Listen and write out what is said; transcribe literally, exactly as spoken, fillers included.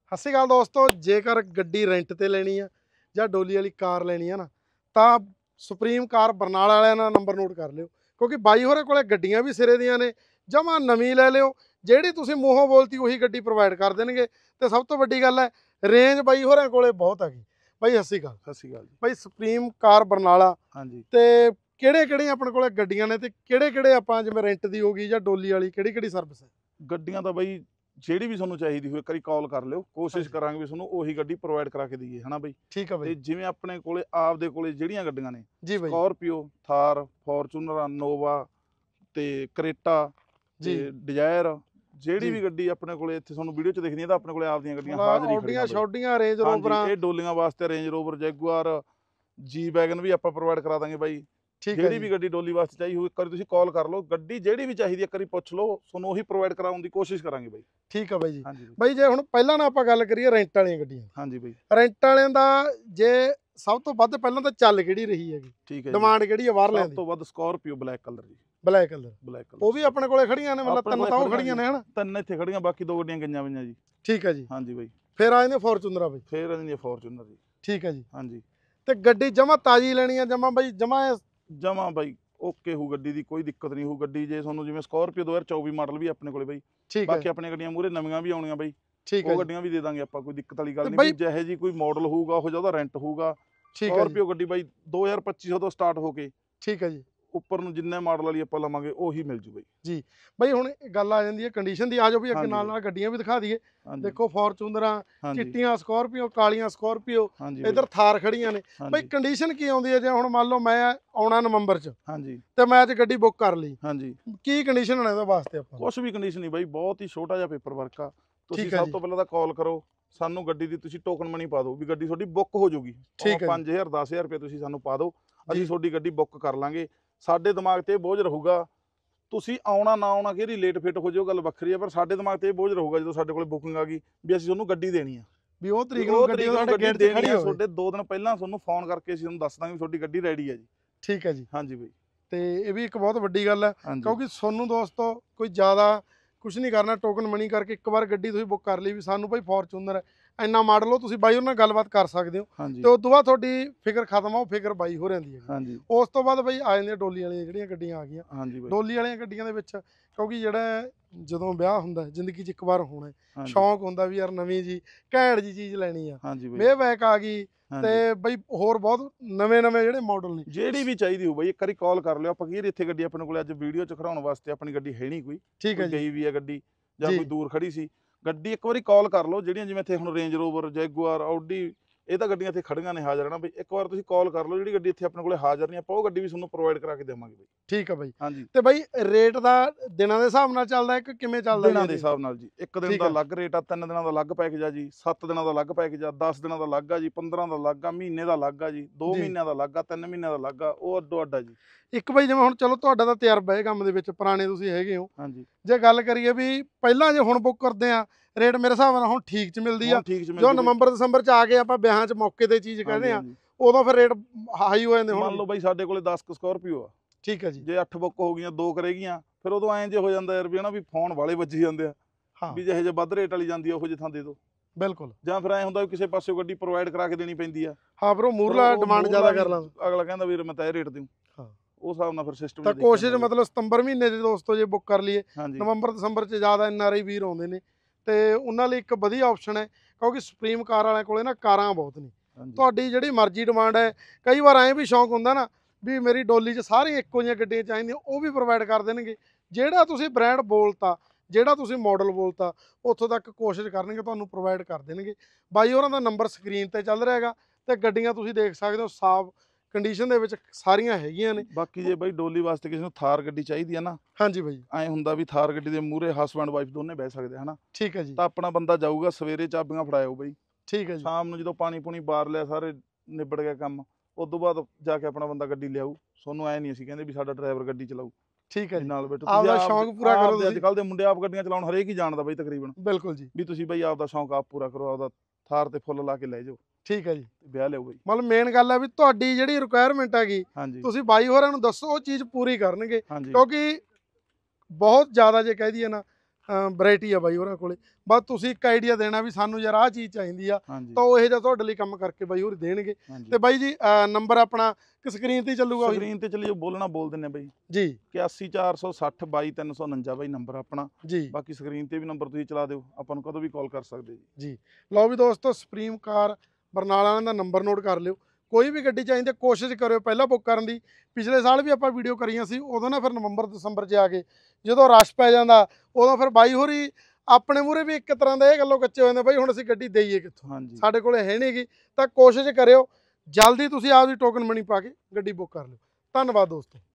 ਸਤਿ ਸ਼੍ਰੀ ਅਕਾਲ ਦੋਸਤੋ, ਜੇਕਰ ਗੱਡੀ ਰੈਂਟ ਤੇ ਲੈਣੀ ਆ ਜਾਂ ਡੋਲੀ ਵਾਲੀ ਕਾਰ ਲੈਣੀ ਆ ਨਾ ਤਾਂ ਸੁਪਰੀਮ ਕਾਰ ਬਰਨਾਲਾ ਵਾਲਿਆਂ ਦਾ ਨੰਬਰ ਨੋਟ ਕਰ ਲਿਓ, ਕਿਉਂਕਿ ਬਾਈ ਹੋਰਾਂ ਕੋਲੇ ਗੱਡੀਆਂ ਵੀ ਸਿਰੇ ਦੀਆਂ ਨੇ। ਜਮਾ ਨਵੀਂ ਲੈ ਲਿਓ, ਜਿਹੜੀ ਤੁਸੀਂ ਮੂੰਹੋਂ ਬੋਲਤੀ ਉਹੀ ਗੱਡੀ ਪ੍ਰੋਵਾਈਡ ਕਰ ਦੇਣਗੇ। ਤੇ ਸਭ ਤੋਂ ਵੱਡੀ ਗੱਲ ਹੈ, ਰੇਂਜ ਬਾਈ ਹੋਰਾਂ ਕੋਲੇ ਬਹੁਤ ਹੈਗੀ। ਬਾਈ ਸਤਿ ਸ਼੍ਰੀ ਅਕਾਲ। ਸਤਿ ਸ਼੍ਰੀ ਅਕਾਲ ਜੀ। ਬਾਈ ਸੁਪਰੀਮ ਕਾਰ ਬਰਨਾਲਾ, ਹਾਂਜੀ ਤੇ ਕਿਹੜੇ ਕਿਹੜੇ ਆਪਣੇ ਕੋਲੇ ਗੱਡੀਆਂ ਨੇ ਤੇ ਕਿਹੜੇ ਕਿਹੜੇ ਆਪਾਂ ਜਿਵੇਂ ਰੈਂਟ ਦੀ ਹੋ ਗਈ ਜਾਂ ਡੋਲੀ ਵਾਲੀ ਕਿਹੜੀ ਕਿਹੜੀ ਸਰਵਿਸ ਹੈ? ਗੱਡੀਆਂ ਤਾਂ ਬਾਈ ਜਿਹੜੀ ਵੀ ਤੁਹਾਨੂੰ ਚਾਹੀਦੀ ਹੋਵੇ ਇੱਕ ਵਾਰੀ ਕਾਲ ਕਰ ਲਿਓ, ਕੋਸ਼ਿਸ਼ ਹਾਂਜੀ। ਕਰਾਂਗੇ ਵੀ ਤੁਹਾਨੂੰ ਉਹੀ ਗੱਡੀ ਪ੍ਰੋਵਾਈਡ ਕਰਾ ਕੇ ਦਈਏ, ਹਨਾ ਬਾਈ। ਠੀਕ ਆ ਤੇ ਬਾਈ ਜਿਵੇਂ ਆਪਣੇ ਕੋਲੇ ਆਪਦੇ ਕੋਲੇ ਜਿਹੜੀਆਂ ਗੱਡੀਆਂ ਨੇ, ਜੀ ਬਾਈ ਸਕਾਰਪੀਓ, ਥਾਰ, ਫੋਰਚੂਨਰ, ਨੋਵਾ ਤੇ ਕਰੇਟਾ ਜੀ ਤੇ ਡਿਜ਼ਾਇਰ, ਜਿਹੜੀ ਜੀ। ਵੀ ਗੱਡੀ ਆਪਣੇ ਕੋਲੇ ਇੱਥੇ ਤੁਹਾਨੂੰ ਵੀਡੀਓ 'ਚ ਦਿਖਦੀਆਂ ਤਾਂ ਆਪਣੇ ਕੋਲੇ ਆਪਦੀਆਂ ਗੱਡੀਆਂ ਮਤਲਬ ਹਾਜ਼ਰ ਹੀ ਆਡੀਆਂ ਖੜੀਆਂ ਬਾਈ। ਛੋਡੀਆਂ ਰੇਂਜ ਰੋਵਰਾਂ। ਹਾਂਜੀ, ਇਹ ਡੋਲੀਆਂ ਵਾਸਤੇ Range Rover, Jaguar, G wagon ਵੀ ਆਪਾਂ ਪ੍ਰੋਵਾਈਡ ਕਰਾ ਦਾਂਗੇ ਬਾਈ। ਠੀਕ ਹੈ ਜਿਹੜੀ ਜੀ। ਵੀ ਗੱਡੀ ਡੋਲੀ ਵਾਸਤੇ ਚਾਹੀਦੀ ਹੋਵੇ ਇੱਕ ਵਾਰੀ ਤੁਸੀਂ ਕਾਲ ਕਰ ਲਓ, ਗੱਡੀ ਜਿਹੜੀ ਵੀ ਚਾਹੀਦੀ ਇੱਕ ਵਾਰੀ ਪੁੱਛ ਲਓ, ਤੁਹਾਨੂੰ ਉਹੀ ਪ੍ਰੋਵਾਈਡ ਕਰਾਉਣ ਦੀ ਕੋਸ਼ਿਸ਼ ਕਰਾਂਗੇ ਬਾਈ। ਠੀਕ ਆ ਬਾਈ ਜੀ। ਹਾਂਜੀ ਬਾਈ। ਬਾਈ ਜੇ ਹੁਣ ਪਹਿਲਾਂ ਨਾ ਆਪਾਂ ਗੱਲ ਕਰੀਏ ਰੈਂਟ ਵਾਲੀਆਂ ਗੱਡੀਆਂ ਦੀ, ਹਾਂਜੀ ਬਾਈ। ਰੈਂਟ ਵਾਲਿਆਂ ਦਾ ਜੇ ਸਭ ਤੋਂ ਵੱਧ ਪਹਿਲਾਂ ਤਾਂ ਚੱਲ ਕਿਹੜੀ ਰਹੀ ਹੈਗੀ, ਠੀਕ ਹੈ ਜੀ। ਡਿਮਾਂਡ ਕਿਹੜੀ ਆ ਬਾਹਰਲਿਆਂ ਸਭ ਦੀ? ਤੋਂ ਵੱਧ ਸਕਾਰਪੀਓ ਬਲੈਕ ਕਲਰ ਜੀ। Black colour. ਬਲੈਕ ਕਲਰ ਉਹ ਵੀ ਆਪਣੇ ਕੋਲੇ ਖੜੀਆਂ ਨੇ, ਮਤਲਬ ਆਪਣੇ ਤਿੰਨ ਕੋਲੇ ਤਾਂ ਉਹ ਖੜੀਆਂ ਖੜੀਆਂ ਨੇ ਹਨਾ। ਤਿੰਨ ਇੱਥੇ ਖੜੀਆਂ, ਬਾਕੀ ਦੋ ਗੱਡੀਆਂ ਗਈਆਂ ਹੋਈਆਂ ਜੀ। ਠੀਕ ਹੈ ਜੀ। ਹਾਂਜੀ ਬਾਈ। ਫਿਰ ਆ ਜਾਂਦੇ ਫੋਰਚੂਨਰ ਆ ਬਾਈ। ਫੇਰ ਆਉਂਦੀ ਹੈ ਫੋਰਚੂਨਰ ਜੀ। ਠੀਕ ਹੈ ਜੀ। ਹਾਂਜੀ। ਤੇ ਗੱਡੀ ਜਮਾ ਤਾਜ਼ੀ ਲੈਣੀ ਆ, ਜਮਾ ਬਾਈ ਜਮਾ ਜਮਾ ਬਾਈ ਓਕੇ ਹੋ, ਗੱਡੀ ਦੀ ਕੋਈ ਦਿੱਕਤ ਨਹੀਂ ਹੋ। ਗੱਡੀ ਜੇ ਤੁਹਾਨੂੰ ਜਿਵੇਂ ਸਕਾਰਪੀਓ ਦੋ ਹਜ਼ਾਰ ਚੌਵੀ ਮਾਡਲ ਵੀ ਆਪਣੇ ਕੋਲੇ ਬਾਈ, ਠੀਕ ਹੈ। ਬਾਕੀ ਆਪਣੀਆਂ ਗੱਡੀਆਂ ਮੂਹਰੇ ਨਵੀਆਂ ਵੀ ਆਉਣੀਆਂ ਬਾਈ, ਠੀਕ ਹੈ ਉਹ ਜੀ। ਗੱਡੀਆਂ ਵੀ ਦੇ ਦਾਂਗੇ ਆਪਾਂ, ਕੋਈ ਦਿੱਕਤ ਵਾਲੀ ਗੱਲ ਤੇ ਨਹੀਂ। ਬਾਈ- ਵੀ ਜਿਹੇ ਜੀ ਕੋਈ ਮਾਡਲ ਹੋਊਗਾ ਉਹ ਜਿਹਾ ਉਹਦਾ ਰੈਂਟ ਹੋਊਗਾ। ਠੀਕ ਹੈ ਜੀ। ਸਕਾਰਪੀਓ ਗੱਡੀ ਬਾਈ ਦੋ ਹਜ਼ਾਰ ਪੱਚੀ ਸੌ ਤੋਂ ਸਟਾਰਟ ਹੋ ਕੇ ਠੀਕ ਹੈ ਜੀ। ਉੱਪਰ ਨੂੰ ਜਿੰਨੇ ਮਾਡਲ ਵਾਲੀ ਆਪਾਂ ਲਵਾਂਗੇ ਉਹੀ ਮਿਲ ਜੂ ਬਾਈ। ਜੀ ਬਾਈ ਹੁਣ ਗੱਲ ਆ ਜਾਂਦੀ ਹੈ ਕੰਡੀਸ਼ਨ ਦੀ, ਆ ਜਾਓ ਵੀ ਅੱਗੇ ਹਾਂਜੀ ਨਾਲ ਬਾਈ। ਨਾਲ ਗੱਡੀਆਂ ਵੀ ਦਿਖਾ ਦਈਏ। ਹਾਂਜੀ ਦੇਖੋ ਫੋਰਚੂਨਰਾਂ, ਹਾਂਜੀ ਚਿੱਟੀਆਂ ਸਕਾਰਪੀਓ, ਕਾਲੀਆਂ ਸਕਾਰਪੀਓ, ਹਾਂਜੀ ਇਧਰ ਥਾਰ ਖੜੀਆਂ ਨੇ। ਹਾਂਜੀ ਬਾਈ ਕੰਡੀਸ਼ਨ ਕੀ ਆਉਂਦੀ ਹੈ ਜੇ ਹੁਣ ਮੰਨ ਲਓ ਮੈਂ ਆਉਣਾ ਨਵੰਬਰ 'ਚ ਹਾਂਜੀ ਤੇ ਮੈਂ ਅੱਜ ਗੱਡੀ ਬੁੱਕ ਕਰ ਲਈ, ਹਾਂਜੀ ਕੀ ਕੰਡੀਸ਼ਨ ਹੈ ਇਹਦੇ ਵਾਸਤੇ ਆਪਾਂ? ਕੁਛ ਵੀ ਕੰਡੀਸ਼ਨ ਨਹੀਂ ਬਾਈ, ਬਹੁਤ ਹੀ ਛੋਟਾ ਜਿਹਾ ਪੇਪਰ ਵਰਕ ਆ। ਤੁਸੀਂ ਠੀਕ ਹੈ ਸਭ ਜੀ। ਤੋਂ ਪਹਿਲਾਂ ਤਾਂ ਕਾਲ ਕਰੋ, ਸਾਨੂੰ ਗੱਡੀ ਦੀ ਤੁਸੀਂ ਟੋਕਨ ਮਨੀ ਪਾ ਦਿਓ ਵੀ ਗੱਡੀ ਤੁਹਾਡੀ ਬੁੱਕ ਹੋ ਜੂਗੀ। ਠੀਕ ਹੈ ਜੀ। ਪੰਜ ਹਜ਼ਾਰ ਦਸ ਹਜ਼ਾਰ ਰੁਪਏ ਤੁਸੀਂ ਸਾਨੂੰ ਪਾ ਦਿਓ, ਜੀ। ਅਸੀਂ ਤੁਹਾਡੀ ਗੱਡੀ ਬੁੱਕ ਕਰ ਲਾਂਗੇ। ਸਾਡੇ ਦਿਮਾਗ ਤੇ ਇਹ ਬੋਝ ਰਹੂਗਾ, ਤੁਸੀਂ ਆਉਣਾ ਨਾ ਆਉਣਾ ਕਿਹੜੀ ਲੇਟ ਫਿੱਟ ਹੋ ਜਾਓ ਗੱਲ ਵੱਖਰੀ ਆ, ਪਰ ਸਾਡੇ ਦਿਮਾਗ ਤੇ ਇਹ ਬੋਝ ਰਹੂਗਾ ਜਦੋਂ ਸਾਡੇ ਕੋਲ ਬੁਕਿੰਗ ਆ ਗਈ ਵੀ ਅਸੀਂ ਤੁਹਾਨੂੰ ਗੱਡੀ ਦੇਣੀ ਆ, ਵੀ ਉਹ ਤਰੀਕ ਉਹ ਨੂੰ ਤਰੀਕ ਗੱਡੀ ਨੂੰ ਤੁਹਾਡੇ ਗੱਡੀ ਗੇਟ 'ਤੇ ਦੇਣੀ ਖੜੀ ਆ। ਹੋਵੇ। ਤੁਹਾਡੇ ਦੋ ਦਿਨ ਪਹਿਲਾਂ ਤੁਹਾਨੂੰ ਫੋਨ ਕਰਕੇ ਅਸੀਂ ਤੁਹਾਨੂੰ ਦੱਸ ਦਾਂਗੇ ਵੀ ਤੁਹਾਡੀ ਗੱਡੀ ਰੈਡੀ ਹੈ ਜੀ। ਠੀਕ ਹੈ ਜੀ। ਹਾਂਜੀ ਬਾਈ। ਤੇ ਇਹ ਵੀ ਇੱਕ ਬਹੁਤ ਵੱਡੀ ਗੱਲ ਹੈ, ਹਾਂਜੀ ਕਿਉਂਕਿ ਤੁਹਾਨੂੰ ਦੋਸਤੋ ਕੋਈ ਜ਼ਿਆਦਾ ਕੁਝ ਨਹੀਂ ਕਰਨਾ, ਟੋਕਨ ਮਨੀ ਕਰਕੇ ਇੱਕ ਵਾਰ ਗੱਡੀ ਤੁਸੀਂ ਬੁੱਕ ਕਰ ਲਈ ਵੀ ਸਾਨੂੰ ਭਾਈ ਫੋਰਚੂਨਰ ਇੰਨਾ ਮਾਡਲ ਹੋ, ਤੁਸੀਂ ਬਾਈ ਉਹਨਾਂ ਨਾਲ ਗੱਲਬਾਤ ਕਰ ਸਕਦੇ ਹੋ। ਹਾਂਜੀ ਤੇ ਉਸ ਤੋਂ ਬਾਅਦ ਤੁਹਾਡੀ ਫਿਕਰ ਖਤਮ ਆ, ਉਹ ਫਿਕਰ ਬਾਈ ਹੋ ਰਹਿੰਦੀ ਹੈ। ਹਾਂਜੀ ਉਸ ਤੋਂ ਬਾਅਦ ਬਾਈ ਆ ਜਾਂਦੀਆਂ ਡੋਲੀ ਵਾਲੀਆਂ ਜਿਹੜੀਆਂ ਗੱਡੀਆਂ ਆ ਗਈਆਂ। ਹਾਂਜੀ ਬਾਈ। ਡੋਲੀ ਵਾਲੀਆਂ ਗੱਡੀਆਂ ਦੇ ਵਿੱਚ ਕਿਉਂਕਿ ਜਿਹੜਾ ਜਦੋਂ ਵਿਆਹ ਹੁੰਦਾ ਜ਼ਿੰਦਗੀ 'ਚ ਇੱਕ ਵਾਰ ਹੋਣਾ ਹੈ, ਹਾਂਜੀ ਸ਼ੌਂਕ ਹੁੰਦਾ ਵੀ ਯਾਰ ਨਵੀਂ ਜੀ ਘੈਂਟ ਜੀ ਚੀਜ਼ ਲੈਣੀ ਆ। ਹਾਂਜੀ ਬਾਈ। ਵੇ ਬੈਕ ਆ ਗਈ ਹਾਂਜੀ। ਤੇ ਬਈ ਹੋਰ ਬਹੁਤ ਨਵੇਂ ਨਵੇਂ ਜਿਹੜੇ ਮਾਡਲ ਨੇ, ਜਿਹੜੀ ਵੀ ਚਾਹੀਦੀ ਹੋ ਬਾਈ ਇੱਕ ਵਾਰੀ ਕਾਲ ਕਰ ਲਿਓ। ਆਪਾਂ ਕੀ ਇੱਥੇ ਗੱਡੀ ਆਪਣੇ ਕੋਲ ਅੱਜ ਵੀਡੀਓ 'ਚ ਖੜਾਉਣ ਵਾਸਤੇ ਆਪਣੀ ਗੱਡੀ ਹੈ ਨਹੀਂ ਕੋਈ, ਠੀਕ ਹੈ ਕੋਈ ਜੀ। ਗਈ ਵੀ ਆ ਗੱਡੀ ਜਾਂ ਜੀ। ਕੋਈ ਦੂਰ ਖੜੀ ਸੀ ਗੱਡੀ, ਇੱਕ ਵਾਰੀ ਕਾਲ ਕਰ ਲਓ। ਜਿਹੜੀਆਂ ਜਿਵੇਂ ਇੱਥੇ ਹੁਣ ਰੇਂਜ ਰੋਵਰ, ਜੈਗੁਆਰ, ਆਡੀ, ਇਹ ਤਾਂ ਗੱਡੀਆਂ ਇੱਥੇ ਖੜੀਆਂ ਨੇ ਹਾਜ਼ਰ ਨਾ ਬਈ। ਇੱਕ ਵਾਰ ਤੁਸੀਂ ਕਾਲ ਕਰ ਲਓ, ਜਿਹੜੀ ਗੱਡੀ ਇੱਥੇ ਆਪਣੇ ਕੋਲੇ ਹਾਜ਼ਰ ਨਹੀਂ ਆਪਾਂ ਉਹ ਗੱਡੀ ਵੀ ਤੁਹਾਨੂੰ ਪ੍ਰੋਵਾਈਡ ਕਰਾ ਕੇ ਦੇਵਾਂਗੇ ਬਈ। ਠੀਕ ਆ ਬਾਈ। ਹਾਂਜੀ। ਤੇ ਬਾਈ ਰੇਟ ਦਾ ਦਿਨਾਂ ਦੇ ਹਿਸਾਬ ਨਾਲ ਚੱਲਦਾ ਹੈ ਕਿ ਕਿਵੇਂ ਚੱਲਦਾ? ਦਿਨਾਂ ਦੇ ਹਿਸਾਬ ਨਾਲ ਜੀ। ਇੱਕ ਦਿਨ ਠੀਕ ਦਾ ਆ। ਅਲੱਗ ਰੇਟ ਆ, ਤਿੰਨ ਦਿਨਾਂ ਦਾ ਅਲੱਗ ਪੈਕੇਜ ਆ ਜੀ, ਸੱਤ ਦਿਨਾਂ ਦਾ ਅਲੱਗ ਪੈਕੇਜ ਆ, ਦਸ ਦਿਨਾਂ ਦਾ ਅਲੱਗ ਆ ਜੀ, ਪੰਦਰਾਂ ਦਾ ਅਲੱਗ ਆ, ਮਹੀਨੇ ਦਾ ਅਲੱਗ ਆ ਜੀ, ਦੋ ਜੀ। ਮਹੀਨਿਆਂ ਦਾ ਅਲੱਗ ਆ, ਤਿੰਨ ਮਹੀਨਿਆਂ ਦਾ ਅਲੱਗ ਆ, ਉਹ ਅੱਡੋ ਅੱਡ ਆ ਜੀ। ਇੱਕ ਬਾਈ ਜਿਵੇਂ ਹੁਣ ਚਲੋ ਤੁਹਾਡਾ ਤਾਂ ਤਜਰਬਾ ਹੈ ਕੰਮ ਦੇ ਵਿੱਚ, ਪੁਰਾਣੇ ਤੁਸੀਂ ਹੈਗੇ ਹੋ, ਹਾਂਜੀ। ਜੇ ਗੱਲ ਕਰੀਏ ਵੀ ਪਹਿਲਾਂ ਜੇ ਹੁਣ ਬੁੱਕ ਕਰਦੇ ਆ ਰੇਟ ਮੇਰੇ ਹਿਸਾਬ ਨਾਲ ਹੁਣ ਠੀਕ 'ਚ ਮਿਲਦੀ ਆ। ਹੁਣ ਠੀਕ 'ਚ ਮਿਲ ਜੋ ਜੂ ਬਈ। ਨਵੰਬਰ ਦਸੰਬਰ 'ਚ ਆ ਕੇ ਆਪਾਂ ਵਿਆਹਾਂ 'ਚ ਮੌਕੇ ਤੇ ਚੀਜ਼ ਹਾਂਜੀ, ਕਹਿੰਦੇ ਆ, ਹਾਂਜੀ। ਉਦੋਂ ਫਿਰ ਰੇਟ ਹਾਈ ਹੋ ਜਾਂਦੇ ਮੰਨ ਹੁਣ। ਲਓ ਬਾਈ ਸਾਡੇ ਕੋਲੇ ਦਸ ਕੁ ਸਕਾਰਪੀਓ ਆ, ਠੀਕ ਹੈ ਜੀ। ਜੇ ਅੱਠ ਬੁੱਕ ਹੋ ਗਈਆਂ ਦੋ ਕਰੇਗੀਆਂ, ਫਿਰ ਉਦੋਂ ਐਂ ਜੇ ਹੋ ਜਾਂਦਾ ਯਾਰ ਵੀ ਹਨਾ ਵੀ ਫੋਨ ਵਾਲੇ ਵੱਜੀ ਜਾਂਦੇ ਆ ਹਾਂ ਵੀ ਜਿਹੇ ਜੇ ਵੱਧ ਰੇਟ ਵਾਲੀ ਜਾਂਦੀ ਆ ਉਹੋ ਜਿਹੇ ਥਾਂ ਦੇ ਦਿਓ, ਬਿਲਕੁਲ। ਜਾਂ ਫਿਰ ਐਂ ਹੁੰਦਾ ਵੀ ਕਿਸੇ ਪਾਸਿਓਂ ਗੱਡੀ ਪ੍ਰੋਵਾਈਡ ਕਰਾ ਕੇ ਦੇਣੀ ਪੈਂਦੀ ਆ। ਹਾਂ ਫਿਰ ਉਹ ਮੂਰਲਾ ਉਹ ਡਿਮਾਂਡ ਮੂਹਰਲਾ ਜ਼ਿਆਦਾ ਵੀ ਕਰ ਲਾਂਦਾ, ਅਗਲਾ ਕਹਿੰਦਾ ਵੀਰ ਮੈਂ ਤਾਂ ਇਹ ਰੇਟ ਦਿਉ। ਹਾਂ। ਉਸ ਹਿਸਾਬ ਨਾਲ ਫਿਰ ਸਿਸਟਮ ਤਾਂ ਕੋਸ਼ਿਸ਼ ਮਤਲਬ ਸਤੰਬਰ ਮਹੀਨੇ ਦੇ ਦੋਸਤੋ ਜੇ ਬੁੱਕ ਕਰ ਲਈਏ, ਹਾਂਜੀ ਨਵੰਬਰ ਦਸੰਬਰ 'ਚ ਜ਼ਿਆਦਾ ਐਨ ਆਰ ਆਈ ਵੀਰ ਆਉਂਦੇ ਨੇ ਤੇ ਉਹਨਾਂ ਲਈ ਇੱਕ ਵਧੀਆ ਆਪਸ਼ਨ ਹੈ, ਕਿਉਂਕਿ ਸੁਪਰੀਮ ਕਾਰ ਵਾਲਿਆਂ ਕੋਲੇ ਨਾ ਕਾਰਾਂ ਬਹੁਤ ਨੇ। ਹਾਂਜੀ ਤੁਹਾਡੀ ਜਿਹੜੀ ਮਰਜ਼ੀ ਡਿਮਾਂਡ ਹੈ, ਕਈ ਵਾਰ ਐਂ ਵੀ ਸ਼ੌਂਕ ਹੁੰਦਾ ਨਾ ਵੀ ਮੇਰੀ ਡੋਲੀ 'ਚ ਸਾਰੀਆਂ ਇੱਕੋ ਜਿਹੀਆਂ ਗੱਡੀਆਂ ਚਾਹੀਦੀਆਂ, ਉਹ ਵੀ ਪ੍ਰੋਵਾਈਡ ਕਰ ਦੇਣਗੇ। ਜਿਹੜਾ ਤੁਸੀਂ ਬ੍ਰਾਂਡ ਬੋਲਤਾ, ਜਿਹੜਾ ਤੁਸੀਂ ਮਾਡਲ ਬੋਲਤਾ, ਉੱਥੋਂ ਤੱਕ ਕੋਸ਼ਿਸ਼ ਕਰਨਗੇ ਤੁਹਾਨੂੰ ਪ੍ਰੋਵਾਈਡ ਕਰ ਦੇਣਗੇ। ਬਾਈ ਹੋਰਾਂ ਦਾ ਨੰਬਰ ਸਕਰੀਨ ਤੇ ਚੱਲ ਰਿਹਾ ਹੈਗਾ ਤੇ ਗੱਡੀਆਂ ਤੁਸੀਂ ਦੇਖ ਸਕਦੇ ਹੋ ਸਾਫ਼ ਕੰਡੀਸ਼ਨ ਦੇ ਵਿੱਚ ਸਾਰੀਆਂ ਹੈਗੀਆਂ ਨੇ। ਬਾਕੀ ਜੇ ਬਾਈ ਡੋਲੀ ਵਾਸਤੇ ਕਿਸੇ ਨੂੰ ਥਾਰ ਗੱਡੀ ਚਾਹੀਦੀ ਆ ਨਾ, ਹਾਂਜੀ ਬਾਈ। ਐਂ ਹੁੰਦਾ ਵੀ ਥਾਰ ਗੱਡੀ ਦੇ ਮੂਹਰੇ ਹਸਬੈਂਡ ਵਾਈਫ ਦੋਨੇ ਬਹਿ ਸਕਦੇ ਹਨਾ, ਠੀਕ ਹੈ ਜੀ। ਤਾਂ ਆਪਣਾ ਬੰਦਾ ਜਾਊਗਾ, ਸਵੇਰੇ ਚਾਬੀਆਂ ਫੜਾਇਓ ਬਾਈ, ਠੀਕ ਹੈ ਜੀ। ਸ਼ਾਮ ਨੂੰ ਜਦੋਂ ਪਾਣੀ ਪੂਣੀ ਬਾਰ ਲਿਆ, ਸਾਰੇ ਨਿਬੜ ਗਿਆ ਕੰਮ, ਉਸ ਤੋਂ ਬਾਅਦ ਜਾ ਕੇ ਆਪਣਾ ਬੰਦਾ ਗੱਡੀ ਲਿਆਊ। ਤੁਹਾਨੂੰ ਐ ਨਹੀਂ ਅਸੀਂ ਕਹਿੰਦੇ ਵੀ ਸਾਡਾ ਡਰਾਈਵਰ ਗੱਡੀ ਚਲਾਊ, ਠੀਕ ਹੈ ਜੀ। ਨਾਲ ਬੈਠੋ ਆਪਦਾ ਸ਼ੌਂਕ ਪੂਰਾ ਕਰੋ ਤੁਸੀਂ। ਅੱਜ ਕੱਲ ਦੇ ਮੁੰਡੇ ਆਪ ਗੱਡੀਆਂ ਚਲਾਉਣ ਹਰੇਕ ਹੀ ਜਾਣਦਾ ਬਾਈ ਤਕਰੀਬਨ, ਬਿਲਕੁਲ ਜੀ। ਵੀ ਤੁਸੀਂ ਬਾਈ ਆਪਦਾ ਸ਼ੌਂਕ ਆਪ ਪੂਰਾ ਕਰੋ, ਆਪਦਾ ਥਾਰ ਤੇ ਫੁੱਲ ਲਾ ਕੇ ਲੈ ਜਾਓ। ਠੀਕ ਹੈ ਜੀ। ਵਿਆਹ ਲਿਆਓ ਬਾਈ। ਮਤਲਬ ਮੇਨ ਗੱਲ ਹੈ ਵੀ ਤੁਹਾਡੀ ਜਿਹੜੀ ਰਿਕੁਆਇਰਮੈਂਟ ਹੈਗੀ ਹਾਂਜੀ ਤੁਸੀਂ ਬਾਈ ਹੋਰਾਂ ਨੂੰ ਦੱਸੋ, ਉਹ ਚੀਜ਼ ਪੂਰੀ ਕਰਨਗੇ। ਹਾਂਜੀ ਕਿਉਂਕਿ ਬਹੁਤ ਜ਼ਿਆਦਾ ਜੇ ਕਹਿ ਦਈਏ ਨਾ ਵੈਰਾਈਟੀ ਆ ਬਾਈ ਉਹਨਾਂ ਕੋਲੇ। ਬਸ ਤੁਸੀਂ ਇੱਕ ਆਈਡੀਆ ਦੇਣਾ ਵੀ ਸਾਨੂੰ ਯਾਰ ਆਹ ਚੀਜ਼ ਚਾਹੀਦੀ ਆ, ਹਾਂਜੀ ਤਾਂ ਉਹ ਇਹੋ ਜਿਹਾ ਤੁਹਾਡੇ ਲਈ ਕੰਮ ਕਰਕੇ ਬਾਈ ਹੋਰ ਦੇਣਗੇ। ਹਾਂਜੀ ਤੇ ਬਾਈ ਜੀ ਨੰਬਰ ਆਪਣਾ ਕਿ ਸਕਰੀਨ ਤੇ ਹੀ ਚੱਲੂਗਾ ਬਾਈ? ਸਕਰੀਨ ਤੇ ਚੱਲੀ ਜੋ ਬੋਲਣਾ ਬੋਲ ਦਿੰਨੇ ਬਾਈ ਜੀ ਇਕਿਆਸੀ ਚਾਰ ਸੌ ਸੱਠ ਬਾਈ ਤਿੰਨ ਸੌ ਉਨੰਜਾ ਬਾਈ ਨੰਬਰ ਆਪਣਾ। ਜੀ ਬਾਕੀ ਸਕਰੀਨ ਤੇ ਵੀ ਨੰਬਰ ਤੁਸੀਂ ਚਲਾ ਦਿਓ, ਆਪਾਂ ਨੂੰ ਕਦੋਂ ਵੀ ਕਾਲ ਕਰ ਸਕਦੇ ਜੀ। ਜੀ ਲਓ ਵੀ ਦੋਸਤੋ, ਸੁਪਰੀਮ ਕਾਰ ਬਰਨਾਲਾ ਵਾਲਿਆਂ ਦਾ ਨੰਬਰ ਨੋਟ ਕਰ ਲਿਓ। ਕੋਈ ਵੀ ਗੱਡੀ ਚਾਹੀਦੀ ਕੋਸ਼ਿਸ਼ ਕਰਿਓ ਪਹਿਲਾਂ ਬੁੱਕ ਕਰਨ ਦੀ। ਪਿਛਲੇ ਸਾਲ ਵੀ ਆਪਾਂ ਵੀਡੀਓ ਕਰੀਆਂ ਸੀ, ਉਦੋਂ ਨਾ ਫਿਰ ਨਵੰਬਰ ਦਸੰਬਰ 'ਚ ਆ ਕੇ ਜਦੋਂ ਰਸ਼ ਪੈ ਜਾਂਦਾ, ਉਦੋਂ ਫਿਰ ਬਾਈ ਹੋਰੀ ਆਪਣੇ ਮੂਹਰੇ ਵੀ ਇੱਕ ਤਰ੍ਹਾਂ ਦਾ ਇਹ ਗੱਲੋਂ ਕੱਚੇ ਹੋ ਜਾਂਦੇ, ਬਾਈ ਹੁਣ ਅਸੀਂ ਗੱਡੀ ਦੇਈਏ ਕਿੱਥੋਂ, ਹਾਂਜੀ ਸਾਡੇ ਕੋਲੇ ਹੈ ਨਹੀਂ ਗੀ। ਤਾਂ ਕੋਸ਼ਿਸ਼ ਕਰਿਓ ਜਲਦੀ ਤੁਸੀਂ ਆਪਦੀ ਟੋਕਨ ਮਨੀ ਪਾ ਕੇ ਗੱਡੀ ਬੁੱਕ ਕਰ ਲਿਓ। ਧੰਨਵਾਦ ਦੋਸਤੋ।